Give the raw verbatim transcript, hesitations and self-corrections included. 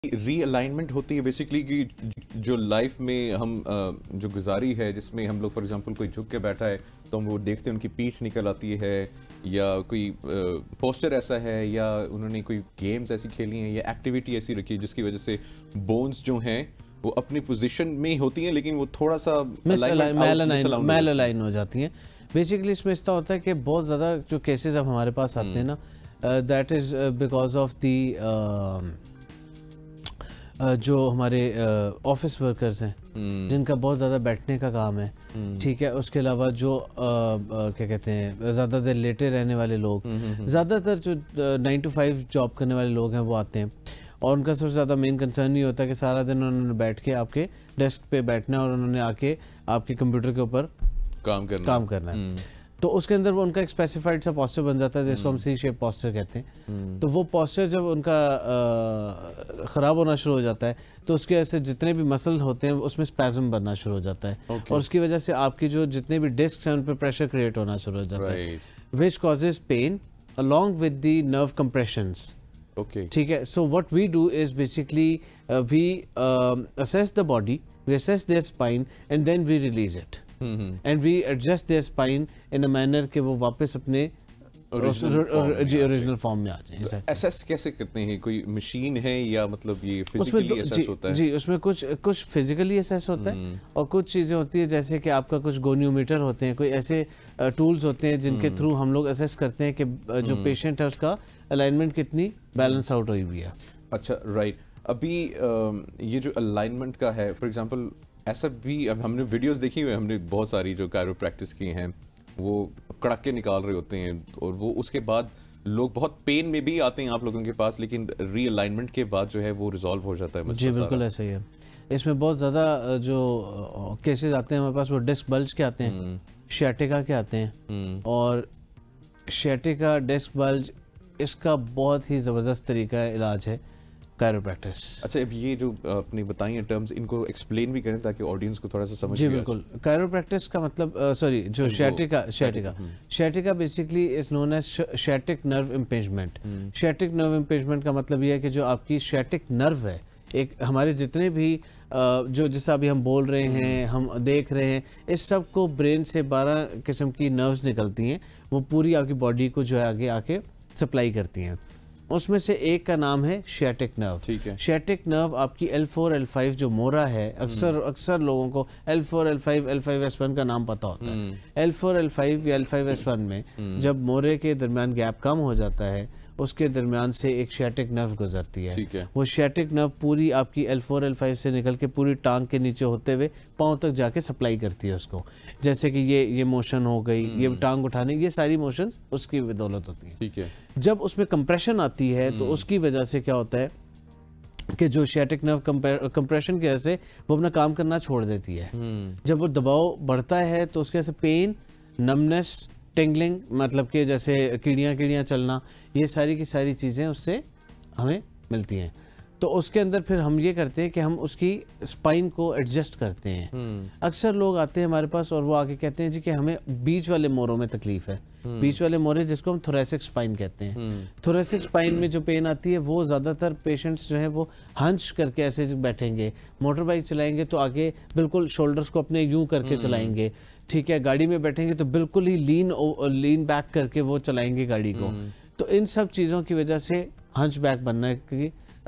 Realignment होती है basically कि जो लाइफ में हम जो गुजारी है, जिसमें हम लोग फॉर एग्जांपल कोई झुक के बैठा है तो हम वो देखते हैं उनकी पीठ निकल आती है, या कोई पोस्टर ऐसा है, या उन्होंने कोई गेम्स ऐसी खेली हैं या एक्टिविटी ऐसी रखी है जिसकी वजह से बोन्स जो हैं वो अपनी पोजीशन में होती हैं लेकिन वो थोड़ा सा मैल अलाइन हो जाती हैं। बेसिकली इसमें इस तरह होता है कि बहुत ज़्यादा जो केसेस अब हमारे पास आते हैं ना, that is because of the जो हमारे ऑफिस वर्कर्स हैं जिनका बहुत ज़्यादा बैठने का काम है, ठीक है। उसके अलावा जो आ, आ, क्या कहते हैं ज़्यादा देर लेटे रहने वाले लोग, ज़्यादातर जो नाइन टू फाइव जॉब करने वाले लोग हैं वो आते हैं और उनका सबसे ज़्यादा मेन कंसर्न ये होता है कि सारा दिन उन्होंने बैठ के आपके डेस्क पे बैठना है और उन्होंने आके आपके कंप्यूटर के ऊपर काम करना काम करना है। तो उसके अंदर वो उनका एक स्पेसिफाइड सा पोस्चर बन जाता है जिसको हम सी शेप पोस्चर कहते हैं। तो वो पोस्चर जब उनका ख़राब होना शुरू हो जाता है तो उसकी वजह से जितने भी मसल होते हैं उसमें स्पैज़म बनना शुरू हो जाता है, okay. और उसकी वजह से आपकी जो जितने भी डिस्क हैं उन पर प्रेशर क्रिएट होना शुरू हो जाता है, which causes pain along with the nerve compressions. ठीक है। So what we do is basically we assess the body, we assess their spine and then we release it and we adjust their spine in a manner कि वो वापस अपने original form में आ जाए। Assess कैसे करते हैं? कोई मशीन है या मतलब ये फिजिकली असेस होता है? जी, उसमें कुछ कुछ फिजिकली असेस होता है और कुछ चीज़ें होती है जैसे कि आपका कुछ गोनियोमीटर होते हैं, कोई ऐसे टूल्स होते हैं जिनके थ्रू हम लोग असेस करते हैं कि जो पेशेंट है उसका अलाइनमेंट कितनी बैलेंस आउट हुई हुई है। अच्छा, राइट। अभी ये जो अलाइनमेंट का है, फॉर एग्जांपल ऐसा भी हमने वीडियोस देखी हुई, हमने बहुत सारी जो कायरो प्रैक्टिस की हैं वो कड़ाके निकाल रहे होते हैं और वो उसके बाद लोग बहुत पेन में भी आते हैं आप लोगों के पास, लेकिन रीअलाइनमेंट के बाद जो है वो रिजॉल्व हो जाता है। जी बिल्कुल ऐसा ही है। इसमें बहुत ज़्यादा जो केसेस आते हैं हमारे पास वो डिस्क बल्ज के आते हैं, शियाटिका के आते हैं, और शियाटिका डिस्क बल्ज इसका बहुत ही ज़बरदस्त तरीका इलाज है कायरोप्रैक्टिस। अच्छा, अब ये जो आपने बताई हैं टर्म्स, इनको एक्सप्लेन भी करें ताकि ऑडियंस को थोड़ा सा समझ। जी बिल्कुल। कायरोप्रैक्टिस का मतलब सॉरी जो sciatica sciatica sciatica basically is known as sciatic nerve impingement. Sciatic nerve impingement का मतलब ये है कि जो आपकी शियाटिक नर्व है, एक हमारे जितने भी जो जैसा अभी हम बोल रहे हैं, हम देख रहे हैं, इस सब को ब्रेन से बारह किस्म की नर्व्स निकलती हैं, वो पूरी आपकी बॉडी को जो है आगे आके सप्लाई करती हैं। उसमें से एक का नाम है शियाटिक नर्व। ठीक है। शियाटिक नर्व आपकी एल फोर एल फाइव जो मोरा है, अक्सर अक्सर लोगों को L four L five L five S one का नाम पता होता है। एल फोर एल फाइव या एल फाइव एस वन में जब मोरे के दरमियान गैप कम हो जाता है उसके दरमियान से एक शियाटिक नर्व गुजरती है। ठीक है। वो शियाटिक नर्व पूरी आपकी एल फोर एल फाइव से निकल के पूरी टांग के नीचे होते हुए पांव तक जाके सप्लाई करती है उसको। जैसे कि ये ये मोशन हो गई, ये टांग उठाने, ये सारी मोशंस उसकी बदौलत होती है। ठीक है। जब उसमें कंप्रेशन आती है तो उसकी वजह से क्या होता है कि जो शियाटिक नर्व कंप्रेशन की वजह से वो अपना काम करना छोड़ देती है। जब वो दबाव बढ़ता है तो उसकी वजह से पेन, नमनेस, टिंगलिंग, मतलब कि जैसे कीड़ियाँ कीड़ियाँ चलना, ये सारी की सारी चीज़ें उससे हमें मिलती हैं। तो उसके अंदर फिर हम ये करते हैं कि हम उसकी स्पाइन को एडजस्ट करते हैं। अक्सर लोग आते हैं हमारे पास और वो आके कहते हैं जी कि हमें बीच वाले मोरों में तकलीफ है। बीच वाले मोरे जिसको हम थोरेसिक स्पाइन कहते हैं। थोरेसिक स्पाइन में जो पेन आती है वो ज़्यादातर पेशेंट्स जो है वो हंच करके ऐसे बैठेंगे, मोटर बाइक चलाएंगे तो आगे बिल्कुल शोल्डर्स को अपने यूं करके चलाएंगे, ठीक है। गाड़ी में बैठेंगे तो बिल्कुल ही लीन लीन बैक करके वो चलाएंगे गाड़ी को। तो इन सब चीज़ों की वजह से हंच बैक बनने की